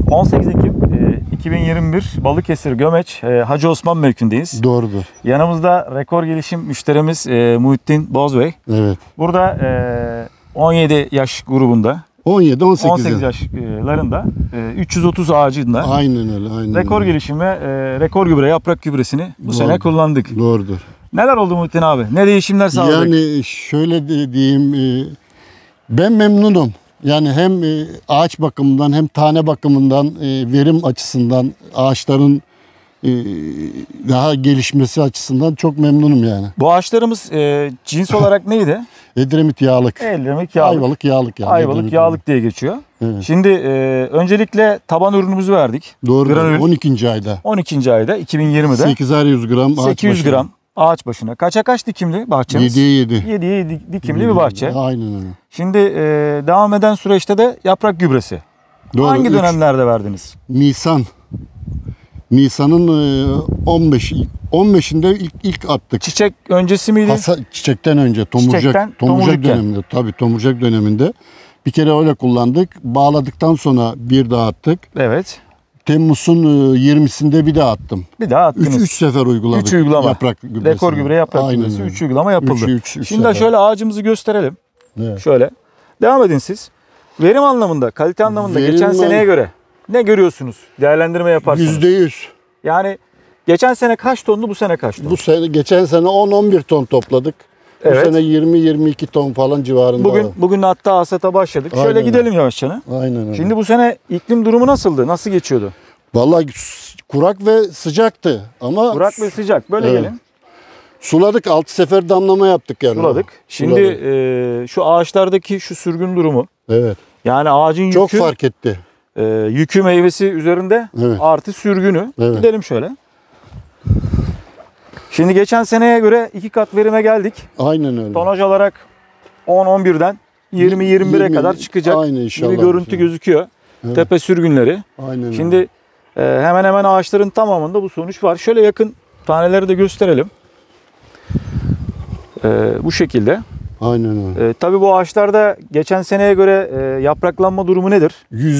18 Ekim 2021 Balıkesir Gömeç Hacı Osman mevkindeyiz. Doğrudur. Yanımızda rekor gelişim müşterimiz Muhittin Bozbey. Evet. Burada 17 yaş grubunda, 17-18 yaşlarında 330 ağacında aynen öyle. Aynen rekor öyle. gelişim ve rekor gübre, yaprak gübresini bu sene kullandık. Doğrudur. Neler oldu Muhittin abi? Ne değişimler sağladık? Yani şöyle diyeyim, ben memnunum. Yani hem ağaç bakımından hem tane bakımından, verim açısından, ağaçların daha gelişmesi açısından çok memnunum yani. Bu ağaçlarımız cins olarak neydi? Edremit yağlık. Edremit yağlık. Ayvalık yağlık yani. Ayvalık Edremit yağlık diye geçiyor. Evet. Şimdi öncelikle taban ürünümüzü verdik. Doğru. Granül. 12. ayda. 12. ayda 2020'de 800 gram ağaç 800 başına. gram ağaç başına. Kaça kaç dikimli bahçemiz? 7'ye 7. 7'ye dikimli bir bahçe. Aynen öyle. Şimdi devam eden süreçte de yaprak gübresi. Doğru. Hangi dönemlerde verdiniz? Nisan'ın 15'inde ilk attık. Çiçek öncesi miydi? Çiçekten önce tomurcak döneminde. Tabii tomurcak döneminde. Bir kere öyle kullandık. Bağladıktan sonra bir daha attık. Evet. Temmuz'un 20'sinde bir daha attım. Bir daha attınız. 3 sefer uyguladık. 3 uygulama. Yaprak gübresi. Rekor gübre, yaprak gübresi. 3 uygulama yapıldı. Şimdi de şöyle ağacımızı gösterelim. Evet. Şöyle. Devam edin siz. Verim anlamında, kalite anlamında geçen seneye göre ne görüyorsunuz? Değerlendirme yaparsanız. %100. Yani geçen sene kaç tondu, bu sene kaç ton? Bu sene, geçen sene 10-11 ton topladık. Evet. Bu sene 20-22 ton falan civarında. Bugün hatta hasata başladık. Aynen Şöyle öyle. gidelim yavaşça. Aynen öyle. Şimdi bu sene iklim durumu nasıldı? Nasıl geçiyordu? Vallahi kurak ve sıcaktı ama Kurak ve sıcak. Böyle Evet. gelin. Suladık, 6 sefer damlama yaptık yani. Suladık. Şimdi şu ağaçlardaki şu sürgün durumu. Evet. Yani ağacın Çok fark etti. yükü meyvesi üzerinde Evet. artı sürgünü. Evet. Gidelim şöyle. Şimdi geçen seneye göre 2 kat verime geldik. Aynen öyle. Tonaj olarak 10-11'den 20-21'e kadar çıkacak Aynı inşallah. bir görüntü gözüküyor. Evet. Tepe sürgünleri. Aynen Şimdi öyle. hemen hemen ağaçların tamamında bu sonuç var. Şöyle yakın taneleri de gösterelim. Bu şekilde. Aynen öyle. Tabii bu ağaçlarda geçen seneye göre yapraklanma durumu nedir?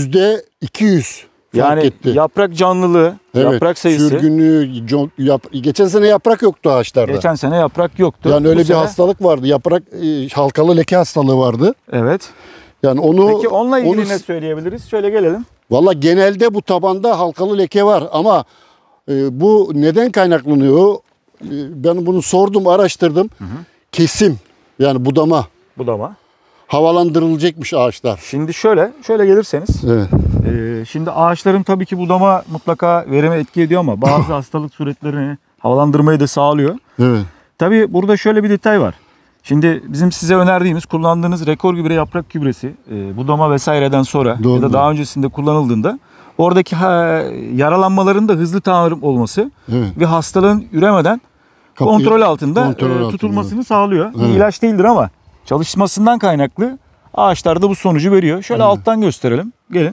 %200 fark Yani etti. yaprak canlılığı, Evet, yaprak sayısı. sürgünü, geçen sene yaprak yoktu ağaçlarda. Geçen sene yaprak yoktu. Yani Bu öyle bir sene- hastalık vardı. Yaprak halkalı leke hastalığı vardı. Evet. Yani onu Peki onunla ilgili ne söyleyebiliriz? Şöyle gelelim. valla genelde bu tabanda halkalı leke var ama bu neden kaynaklanıyor? Ben bunu sordum, araştırdım. Kesim, yani budama, Budama. havalandırılacakmış ağaçlar. Şimdi şöyle gelirseniz. Evet. Şimdi ağaçların tabii ki budama mutlaka verime etki ediyor ama bazı hastalık suretlerini havalandırmayı da sağlıyor. Evet. Tabii burada şöyle bir detay var. Şimdi bizim size önerdiğimiz, kullandığınız rekor gübre, yaprak gübresi budama vesaireden sonra Doğru. ya da daha öncesinde kullanıldığında oradaki yaralanmaların da hızlı tamir olması Evet. ve hastalığın üremeden kontrol altında tutulmasını sağlıyor. Bir Evet. ilaç değildir ama çalışmasından kaynaklı ağaçlarda bu sonucu veriyor. Şöyle alttan gösterelim. Gelin.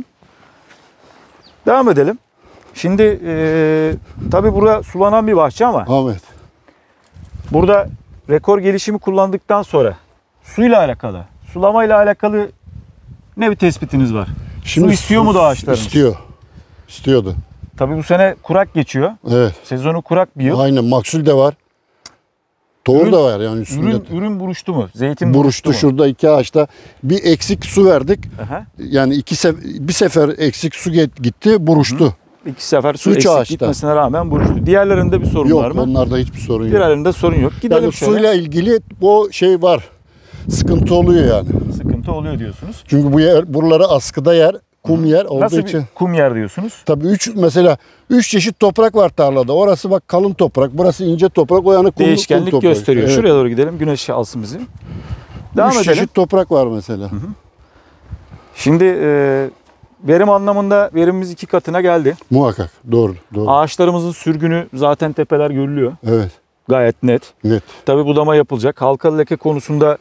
Devam edelim. Şimdi tabii burada sulanan bir bahçe ama Evet. burada rekor gelişimi kullandıktan sonra suyla alakalı, sulamayla alakalı ne bir tespitiniz var? Su istiyor mu da ağaçlarınız? İstiyordu. Tabii bu sene kurak geçiyor. Evet. Sezonu kurak bir yıl. Aynen, maksul de var. Tohum da var yani üstünde. Ürün buruştu mu? Zeytin Buruştu mu? şurada 2 ağaçta. Bir eksik su verdik. Aha. Yani bir sefer eksik su gitti, buruştu. 2 sefer su Üç eksik ağaçta. gitmesine rağmen buruştu. Diğerlerinde bir sorun Yok, var mı? onlarda hiçbir sorun yok. Diğerlerinde sorun yok. Gidelim Yani şöyle. suyla ilgili o şey var. Sıkıntı oluyor yani. Sıkıntı oluyor diyorsunuz. Çünkü bu yer, buraları askıda yer, kum yer olduğu Nasıl için. bir kum yer diyorsunuz? Tabii mesela 3 çeşit toprak var tarlada. Orası bak kalın toprak, burası ince toprak, o yana kum Değişkenlik toprak. gösteriyor. Evet. Şuraya doğru gidelim. Güneş alsın bizi. Devam 3 edelim. çeşit toprak var mesela. Şimdi verim anlamında verimimiz 2 katına geldi. Muhakkak. Doğru. Ağaçlarımızın sürgünü zaten tepeler görülüyor. Evet. Gayet net. Net. Tabii budama yapılacak. Halkalı leke konusunda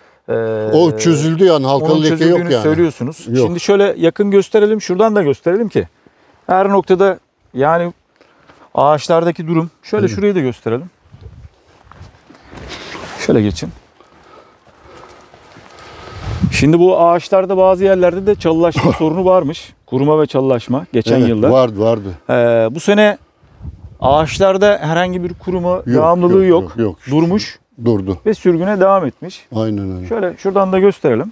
O çözüldü yani. Halkalı leke yok yani. söylüyorsunuz. Yok. Şimdi şöyle yakın gösterelim. Şuradan da gösterelim ki her noktada yani ağaçlardaki durum. Şöyle şurayı da gösterelim. Şöyle geçin. Şimdi bu ağaçlarda bazı yerlerde de çalılaşma sorunu varmış. kuruma ve çalılaşma geçen Evet, yılda. Vardı. Bu sene ağaçlarda herhangi bir kuruma devamlılığı yok. Durmuş Durdu. ve sürgüne devam etmiş. Aynen öyle. Şöyle şuradan da gösterelim.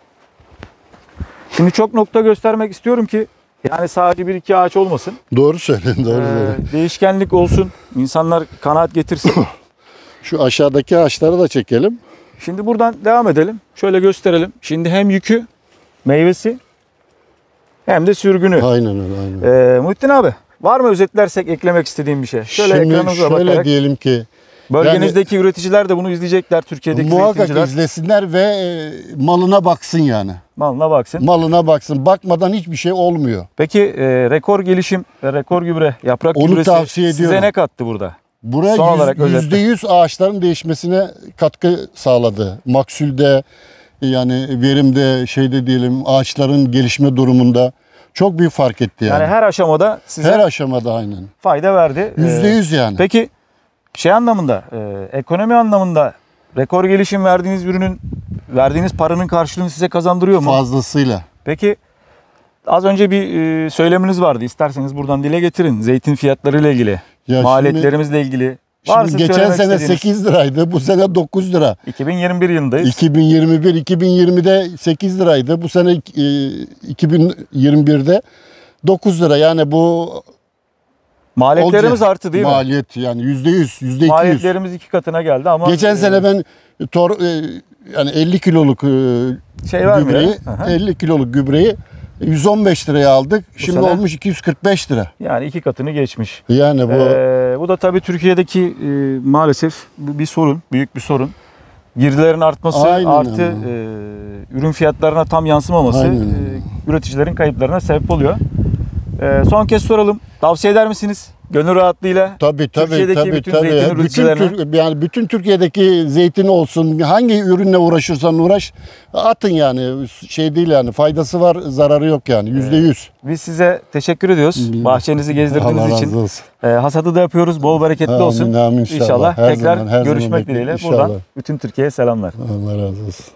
Şimdi çok nokta göstermek istiyorum ki yani sadece bir iki ağaç olmasın. Doğru söyledin, doğru söyledin. Değişkenlik olsun. İnsanlar kanaat getirsin. Şu aşağıdaki ağaçları da çekelim. Şimdi buradan devam edelim. Şöyle gösterelim. Şimdi hem yükü, meyvesi hem de sürgünü. Aynen öyle. Muhittin abi, var mı özetlersek eklemek istediğim bir şey? Şöyle Şimdi ekranınıza şöyle bakarak. diyelim ki Bölgenizdeki üreticiler de bunu izleyecekler. Türkiye'deki muhakkak zeytinciler. izlesinler ve malına baksın yani. Malına baksın. Malına baksın. Bakmadan hiçbir şey olmuyor. Peki rekor gelişim ve rekor gübre, yaprak Onu gübresi tavsiye size ediyorum. ne kattı burada? Buraya Son olarak özetle. %100 ağaçların değişmesine katkı sağladı. Maksülde yani verimde şeyde diyelim ağaçların gelişme durumunda çok büyük fark etti yani. Yani her aşamada size Her aşamada aynen. fayda verdi. %100 yani. Peki şey anlamında, ekonomi anlamında rekor gelişim verdiğiniz ürünün, verdiğiniz paranın karşılığını size kazandırıyor mu? Fazlasıyla. Peki az önce bir söyleminiz vardı. İsterseniz buradan dile getirin. Zeytin fiyatları ile ilgili, Ya maliyetlerimizle ilgili. Şimdi Varsa geçen söylemek sene istediğiniz. 8 liraydı. Bu sene 9 lira. 2021 yılındayız. 2020'de 8 liraydı. Bu sene 2021'de 9 lira. Yani bu Maliyetlerimiz olacak. arttı değil mi? Maliyet yani %100, %200. Maliyetlerimiz 2 katına geldi ama Geçen sene ben yani 50 kiloluk şey var mı gübreyi, ya? Aha. 50 kiloluk gübreyi 115 liraya aldık. Şimdi sene- olmuş 245 lira. Yani 2 katını geçmiş. Yani bu Bu da tabii Türkiye'deki maalesef bir sorun, büyük bir sorun. Girdilerin artması Aynen artı öyle. ürün fiyatlarına tam yansımaması Aynen öyle. üreticilerin kayıplarına sebep oluyor. Son kez soralım. Tavsiye eder misiniz? Gönül rahatlığıyla. tabii Türkiye'deki bütün zeytin üreticilerine- yani bütün Türkiye'deki zeytin olsun hangi ürünle uğraşırsan uğraş atın yani şey değil yani faydası var zararı yok yani %100. Biz size teşekkür ediyoruz. Bahçenizi gezdirdiğiniz Allah için. razı olsun. Hasadı da yapıyoruz. Bol bereketli Amin, olsun. amin inşallah. İnşallah Her tekrar zaman, her zaman görüşmek bekliyorum. dileğiyle. İnşallah. Buradan bütün Türkiye'ye selamlar. Allah razı olsun.